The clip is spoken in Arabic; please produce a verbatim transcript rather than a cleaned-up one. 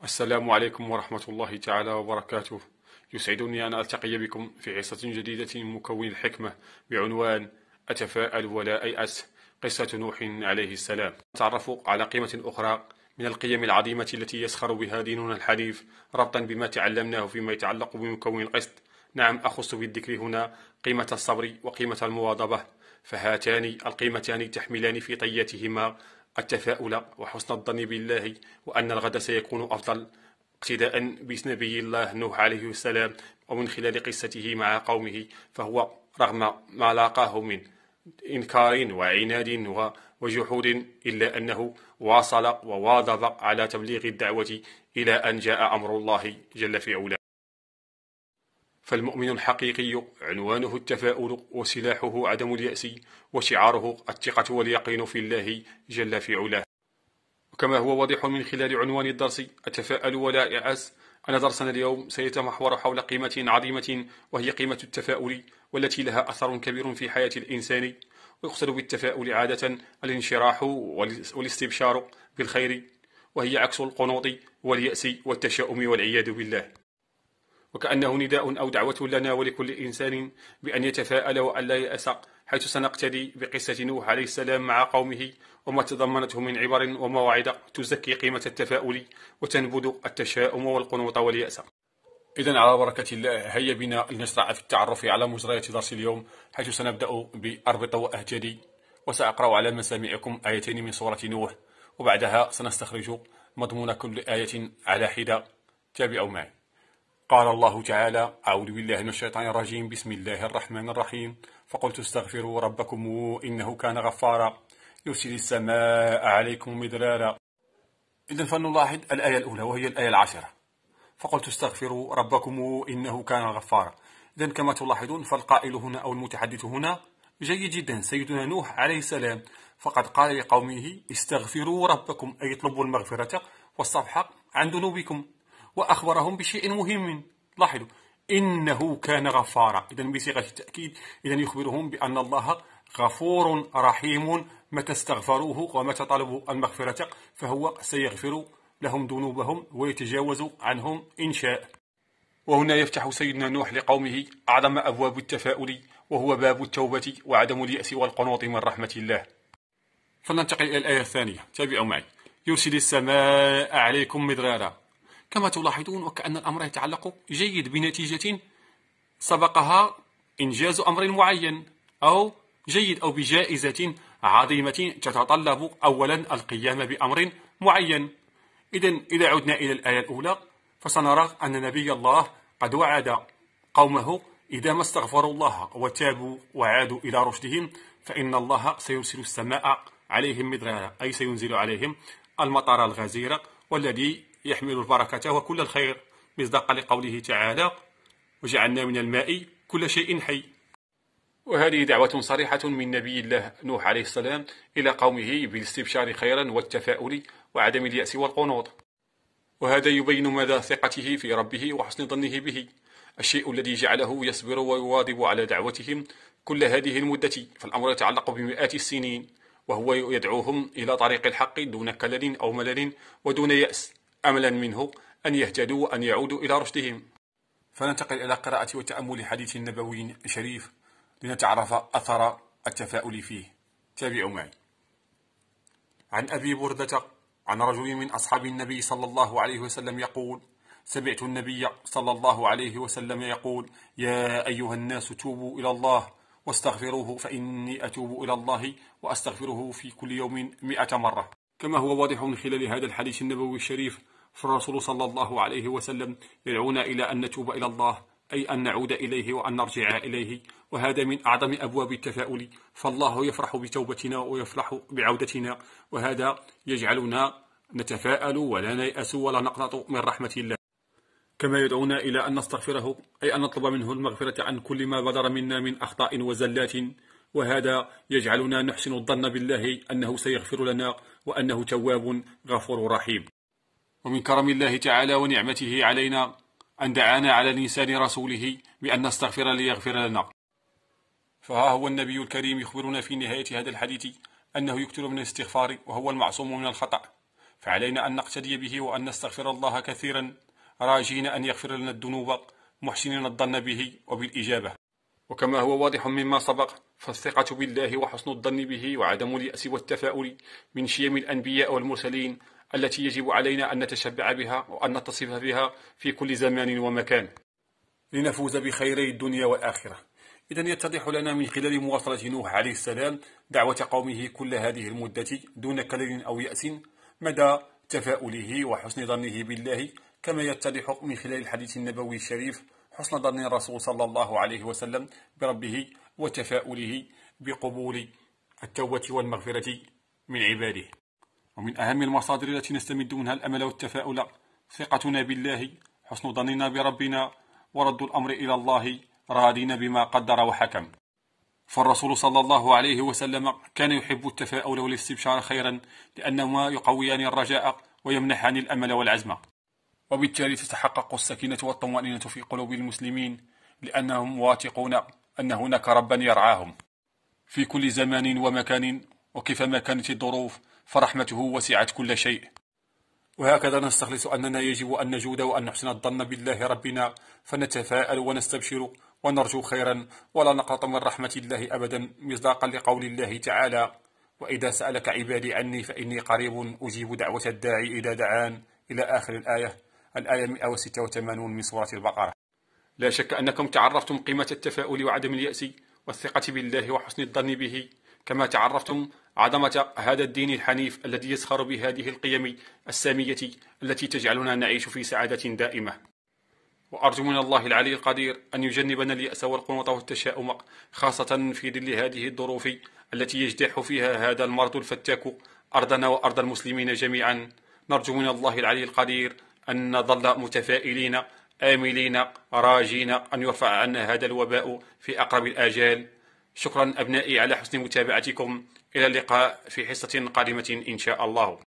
السلام عليكم ورحمة الله تعالى وبركاته. يسعدني أن ألتقي بكم في حصة جديدة من مكون الحكمة بعنوان أتفاءل ولا أيأس، قصة نوح عليه السلام. نتعرف على قيمة أخرى من القيم العظيمة التي يسخر بها ديننا الحنيف ربطا بما تعلمناه فيما يتعلق بمكون القسط. نعم، أخص بالذكر هنا قيمة الصبر وقيمة المواظبة، فهاتان القيمتان تحملان في طياتهما التفاؤل وحسن الظن بالله وأن الغد سيكون أفضل، اقتداء بنبي الله نوح عليه السلام. ومن خلال قصته مع قومه فهو رغم ما لاقاه من إنكار وعناد وجحود إلا أنه واصل وواظب على تبليغ الدعوة إلى أن جاء أمر الله جل في علاه. فالمؤمن الحقيقي عنوانه التفاؤل وسلاحه عدم اليأس وشعاره الثقة واليقين في الله جل في علاه. وكما هو واضح من خلال عنوان الدرس التفاؤل ولا يأس، أن درسنا اليوم سيتمحور حول قيمة عظيمة وهي قيمة التفاؤل، والتي لها أثر كبير في حياة الإنسان. ويقصد بالتفاؤل عادة الانشراح والاستبشار بالخير، وهي عكس القنوط واليأس والتشاؤم والعياذ بالله. وكأنه نداء أو دعوة لنا ولكل إنسان بأن يتفاءل وأن لا يأس، حيث سنقتدي بقصة نوح عليه السلام مع قومه وما تضمنته من عبر ومواعظ تزكي قيمة التفاؤل وتنبذ التشاؤم والقنوط واليأس. إذن على بركة الله هيا بنا لنشرع في التعرف على مجريات درس اليوم، حيث سنبدأ بأربط وأهتدي، وسأقرأ على مسامعكم آيتين من سورة نوح، وبعدها سنستخرج مضمون كل آية على حدة. تابعوا معي. قال الله تعالى: أعوذ بالله من الشيطان الرجيم، بسم الله الرحمن الرحيم. فقلت استغفروا ربكم إنه كان غفارا يرسل السماء عليكم مدرارا. إذن فلنلاحظ الآية الأولى وهي الآية العاشرة: فقلت استغفروا ربكم إنه كان غفارا. إذن كما تلاحظون فالقائل هنا أو المتحدث هنا جيد جدا، سيدنا نوح عليه السلام، فقد قال لقومه استغفروا ربكم، أي اطلبوا المغفرة والصفح عن ذنوبكم، وأخبرهم بشيء مهم. لاحظوا: إنه كان غفارا، إذن بصيغة التأكيد، إذن يخبرهم بأن الله غفور رحيم، متى استغفروه ومتى طلبوا المغفرة فهو سيغفر لهم ذنوبهم ويتجاوز عنهم إن شاء. وهنا يفتح سيدنا نوح لقومه أعظم أبواب التفاؤل، وهو باب التوبة وعدم اليأس والقنوط من رحمة الله. فلننتقل إلى الآية الثانية. تابعوا معي. يرسل السماء عليكم مدرارا. كما تلاحظون وكأن الأمر يتعلق جيد بنتيجة سبقها إنجاز أمر معين، أو جيد أو بجائزة عظيمة تتطلب أولا القيام بأمر معين. إذن إذا عدنا إلى الآية الأولى فسنرى أن نبي الله قد وعد قومه إذا ما استغفروا الله وتابوا وعادوا إلى رشدهم فإن الله سيرسل السماء عليهم مدرارا، أي سينزل عليهم المطر الغزير والذي يحمل البركة وكل الخير، مصداقا لقوله تعالى: وجعلنا من الماء كل شيء حي. وهذه دعوة صريحة من نبي الله نوح عليه السلام إلى قومه بالاستبشار خيرا والتفاؤل وعدم اليأس والقنوط، وهذا يبين مدى ثقته في ربه وحسن ظنه به، الشيء الذي جعله يصبر ويواظب على دعوتهم كل هذه المدة، فالأمر يتعلق بمئات السنين، وهو يدعوهم إلى طريق الحق دون كلل أو ملل ودون يأس، أملا منه أن يهتدوا وأن يعودوا إلى رشدهم. فننتقل إلى قراءة وتأمل حديث النبوي الشريف لنتعرف أثر التفاؤل فيه. تابعوا معي. عن أبي بردة عن رجل من أصحاب النبي صلى الله عليه وسلم يقول: سمعت النبي صلى الله عليه وسلم يقول: يا أيها الناس توبوا إلى الله واستغفروه فإني أتوب إلى الله وأستغفره في كل يوم مئة مرة. كما هو واضح من خلال هذا الحديث النبوي الشريف، فالرسول صلى الله عليه وسلم يدعونا إلى أن نتوب إلى الله، أي أن نعود إليه وأن نرجع إليه، وهذا من أعظم أبواب التفاؤل، فالله يفرح بتوبتنا ويفرح بعودتنا، وهذا يجعلنا نتفاءل ولا نيأس ولا نقنط من رحمة الله. كما يدعونا إلى أن نستغفره، أي أن نطلب منه المغفرة عن كل ما بدر منا من أخطاء وزلات، وهذا يجعلنا نحسن الظن بالله أنه سيغفر لنا وأنه تواب غفور رحيم. ومن كرم الله تعالى ونعمته علينا أن دعانا على لسان رسوله بأن نستغفر ليغفر لنا. فها هو النبي الكريم يخبرنا في نهاية هذا الحديث أنه يكثر من الاستغفار وهو المعصوم من الخطأ، فعلينا أن نقتدي به وأن نستغفر الله كثيرا راجين أن يغفر لنا الذنوب محسنين الظن به وبالإجابة. وكما هو واضح مما سبق، فالثقة بالله وحسن الظن به وعدم اليأس والتفاؤل من شيم الأنبياء والمرسلين التي يجب علينا أن نتشبع بها وأن نتصف بها في كل زمان ومكان لنفوز بخيري الدنيا والآخرة. إذن يتضح لنا من خلال مواصلة نوح عليه السلام دعوة قومه كل هذه المدة دون كلل أو يأس مدى تفاؤله وحسن ظنه بالله، كما يتضح من خلال الحديث النبوي الشريف حسن ظن الرسول صلى الله عليه وسلم بربه وتفاؤله بقبول التوبة والمغفرة من عباده. ومن أهم المصادر التي نستمد منها الأمل والتفاؤل ثقتنا بالله، حسن ظننا بربنا، ورد الأمر إلى الله راضين بما قدر وحكم. فالرسول صلى الله عليه وسلم كان يحب التفاؤل والاستبشار خيرا، لأنهما يقويان الرجاء ويمنحان الأمل والعزم، وبالتالي تتحقق السكينة والطمأنينة في قلوب المسلمين، لأنهم واثقون أن هناك ربا يرعاهم في كل زمان ومكان، وكيفما كانت الظروف فرحمته وسعت كل شيء. وهكذا نستخلص أننا يجب أن نجود وأن نحسن الظن بالله ربنا، فنتفاءل ونستبشر ونرجو خيرا ولا نقنط من رحمة الله أبدا، مصداقا لقول الله تعالى: وإذا سألك عبادي عني فإني قريب أجيب دعوة الداعي إذا دعان، إلى آخر الآية، الآية مئة وستة وثمانين من سورة البقرة. لا شك أنكم تعرفتم قيمة التفاؤل وعدم اليأس والثقة بالله وحسن الظن به، كما تعرفتم عظمة هذا الدين الحنيف الذي يزخر بهذه القيم السامية التي تجعلنا نعيش في سعادة دائمة. وأرجو من الله العلي القدير أن يجنبنا اليأس والقنوط والتشاؤم، خاصة في ظل هذه الظروف التي يجتاح فيها هذا المرض الفتاك أرضنا وأرض المسلمين جميعا. نرجو من الله العلي القدير أن نظل متفائلين آملين راجين أن يرفع عنا هذا الوباء في أقرب الآجال. شكرا أبنائي على حسن متابعتكم، إلى اللقاء في حصة قادمة إن شاء الله.